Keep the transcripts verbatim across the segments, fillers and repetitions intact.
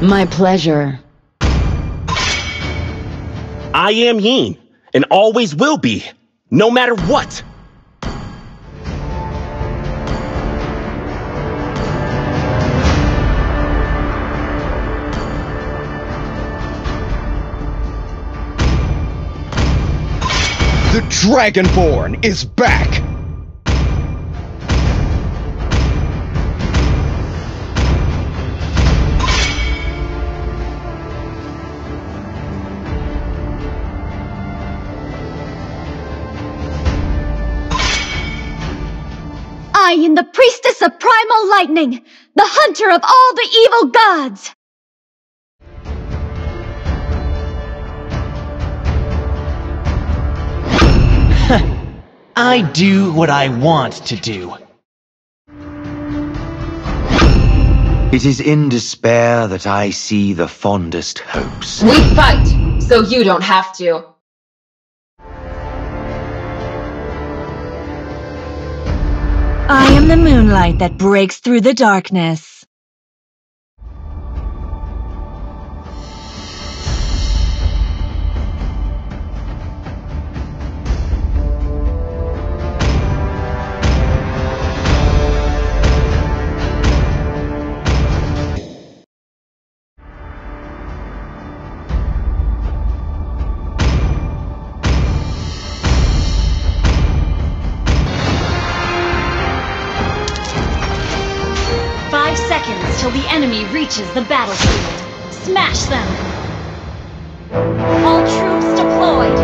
My pleasure. I am Yin, and always will be, no matter what. The Dragonborn is back! I am the priestess of primal lightning, the hunter of all the evil gods! I do what I want to do. It is in despair that I see the fondest hopes. We fight, so you don't have to. I am the moonlight that breaks through the darkness. Five seconds till the enemy reaches the battlefield. Smash them! All troops deployed!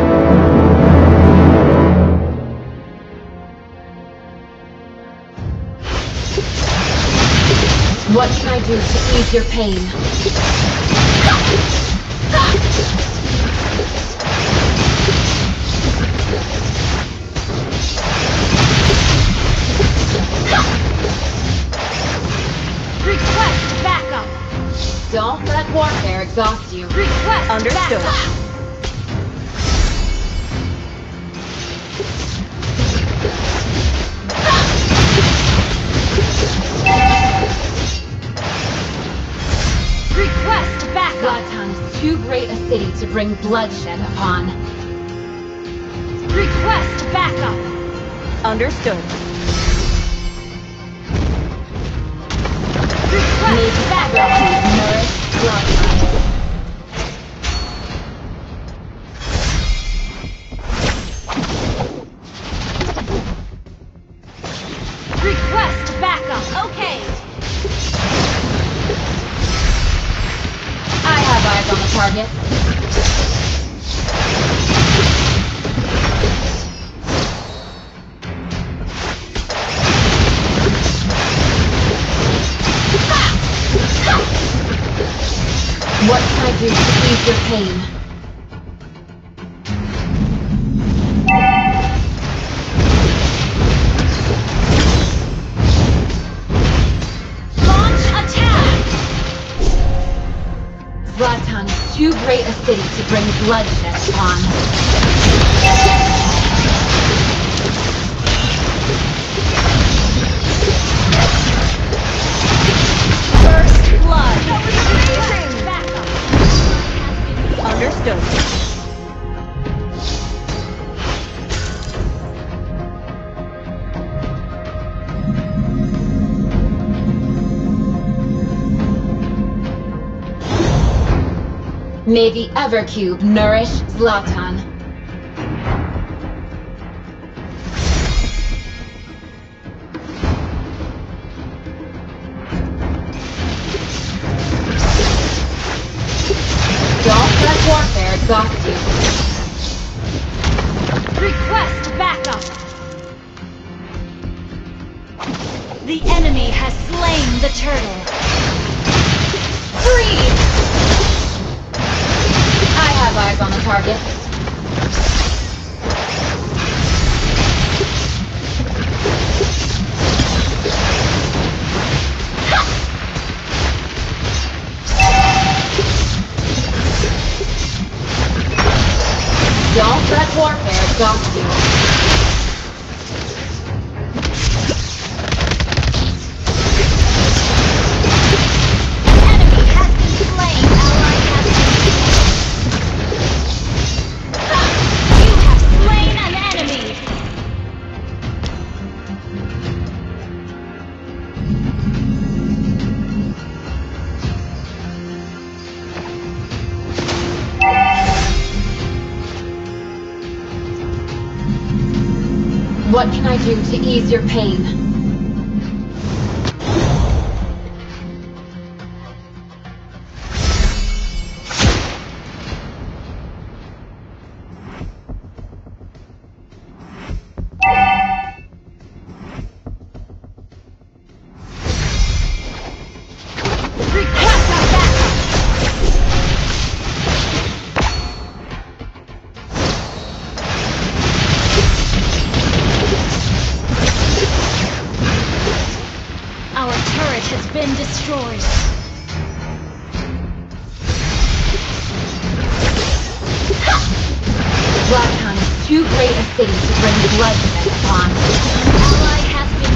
What can I do to ease your pain? Request backup! Don't let warfare exhaust you. Request Understood. backup! Request backup! Zlatan is too great a city to bring bloodshed upon. Request backup! Understood. Request Need backup! backup to nourish Zlatan. Request backup! Okay! I have eyes on the target. What can I do to ease your pain? Launch attack! Zlatan is too great a city to bring bloodshed upon. First blood! That was amazing! Backup! Understood. May the Evercube nourish Zlatan. Don't let warfare exhaust you. Request backup! The enemy has slain the turtle. Freeze! I have eyes on the target. Don't let warfare exhaust you. The enemy has been slain. What can I do to ease your pain? Been destroyed. Zlatan is too great a city to bring bloodshed upon. An ally has been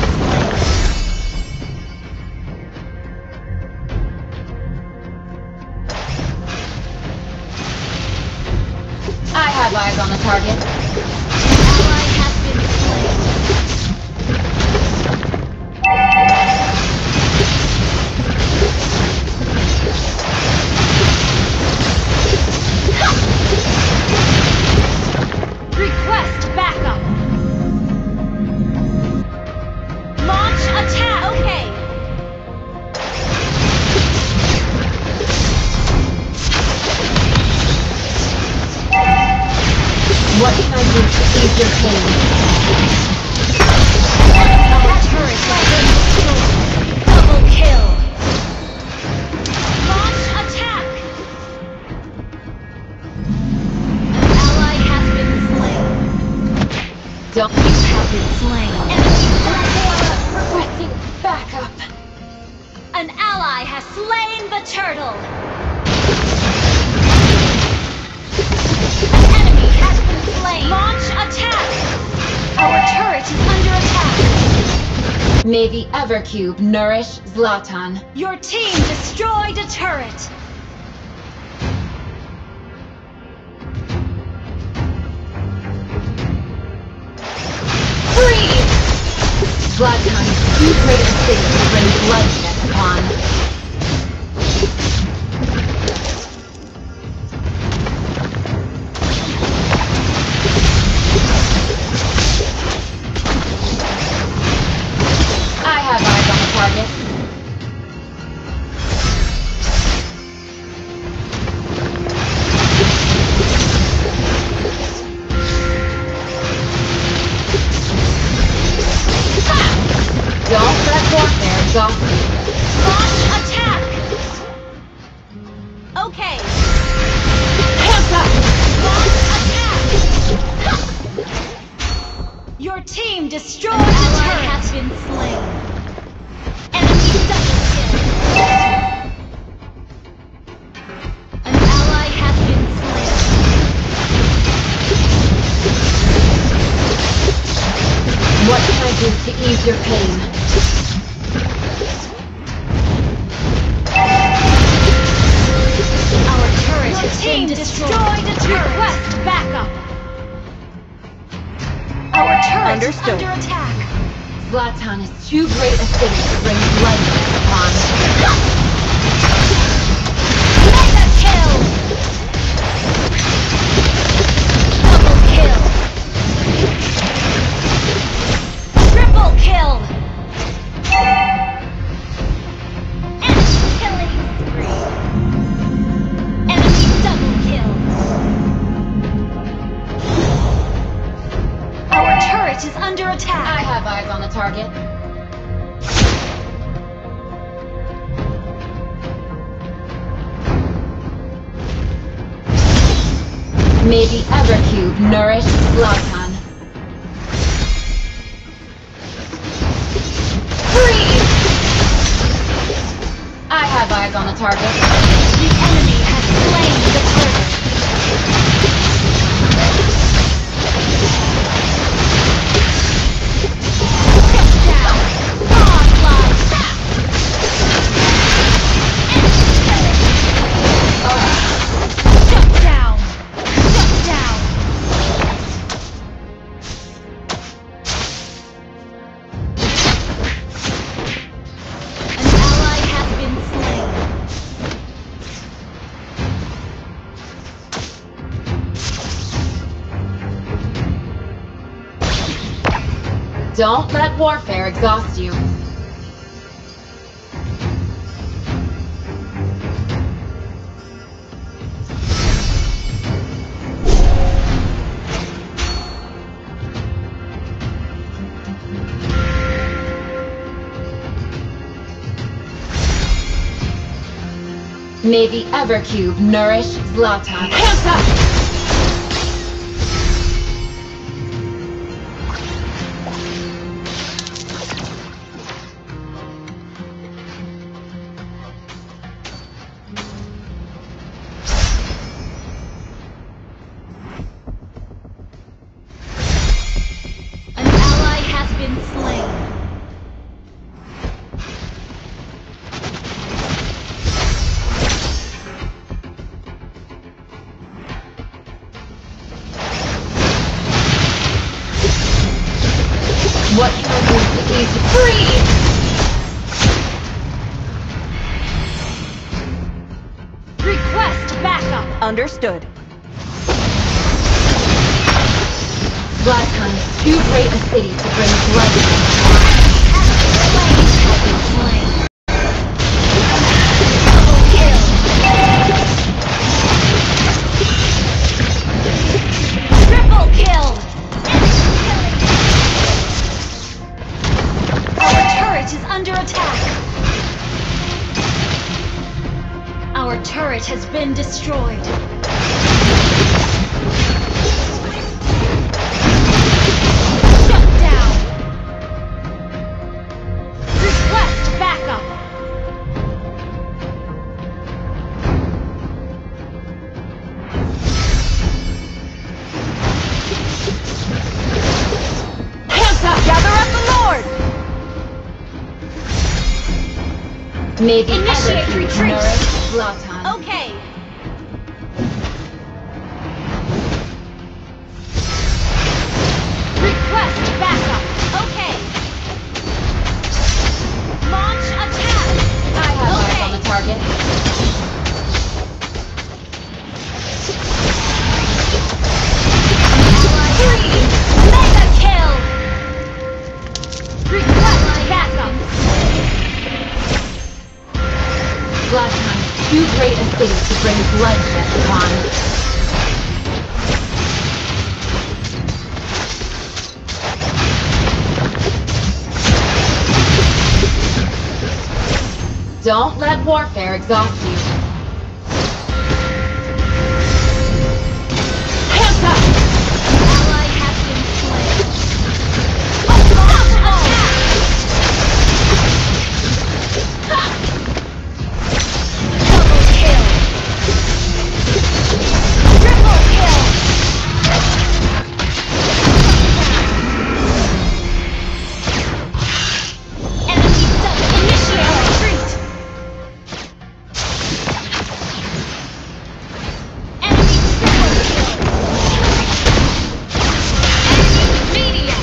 slain. I have eyes on the target. An ally has been slain. Request backup. Launch attack. Okay. What can I do to ease your pain? Our turret has been destroyed. Double kill. Launch attack. An ally has been slain. Don't You have been slain. Enemy requesting backup. An ally has slain the turtle. An enemy has been slain. Launch attack. Our turret is under attack. May the Evercube nourish Zlatan. Your team destroyed a turret. Freeze! Zlatan is too great a city to bring bloodshed upon. I have eyes on the target. Don't let warfare exhaust you. Launch attack. Okay. Hands up! Launch attack. Your team destroyed the turret. Has been slain. Enemy double kill. An ally has been slain. What can I do to ease your pain? Our turret Your has team been destroyed. destroyed a turret. Request backup. Our turret Understood. is under attack. Zlatan is too great a city to bring bloodshed upon. Mega kill. Double kill. Triple kill. Enemy killing spree. Enemy double kill. Our turret is under attack. I have eyes on the target. May the Evercube nourish Zlatan. Freeze! I have eyes on the target. The enemy has slain the turret. Shut down. Onslaught. Shut down. Shut down. An ally has been slain. Don't let warfare exhaust you. May the Evercube nourish Zlatan. Hands up! An ally has been slain. What can I do to ease you? Freeze! Request backup. Understood. Zlatan is too great a city to bring bloodshed. Slain has been slain. Double kill. Triple kill. Our turret is under attack. Our turret has been destroyed. Shut down. Request backup. Hands up! Gather up the Lord. May the Initiate Evercube retreat. nourish Zlatan. Okay. Request backup. Okay. Launch attack. I have eyes Okay. on the target. Three. Mega kill. Request backup. Zlatan is too great a city to bring bloodshed upon. Don't let warfare exhaust you. Hands up! Ally has been slain. Launch attack. Double kill. Triple kill. Enemy double initiate retreat. Enemy triple kill. Enemy media.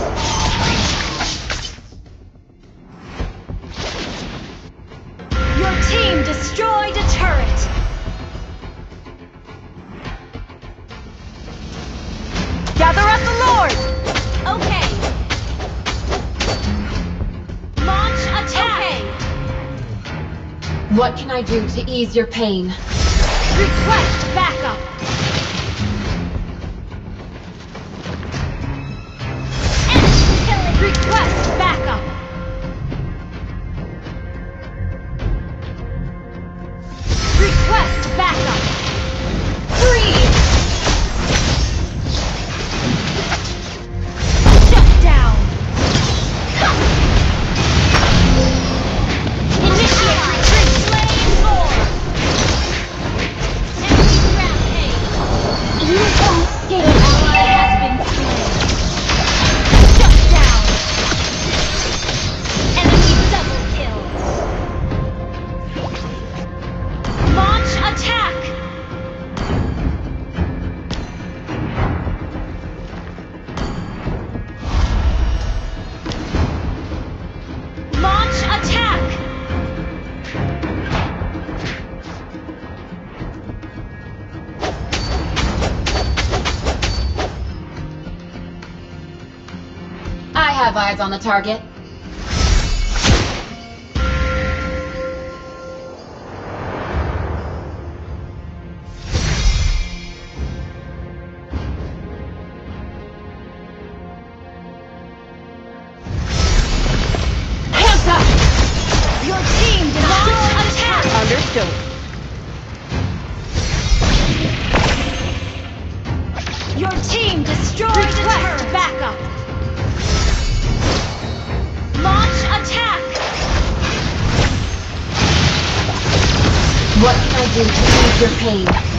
Your team destroyed a turret. Gather up the Lord. Okay. Launch attack. Okay. What can I do to ease your pain? Request backup. Enemy killing. Request backup. Request backup. Freeze. Shut down. Initiate retreat. Slain four. Enemy rampage. I have eyes on the target. Hands up! Your team destroyed attack! Understood. Your team destroyed a turret! Backup! Launch attack! What can I do to ease your pain?